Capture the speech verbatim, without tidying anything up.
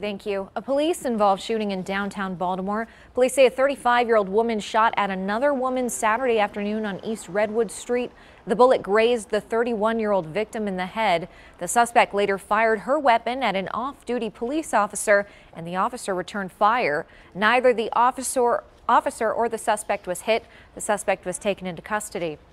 Thank you. A police-involved shooting in downtown Baltimore. Police say a thirty-five-year-old woman shot at another woman Saturday afternoon on East Redwood Street. The bullet grazed the thirty-one-year-old victim in the head. The suspect later fired her weapon at an off-duty police officer, and the officer returned fire. Neither the officer, officer or the suspect was hit. The suspect was taken into custody.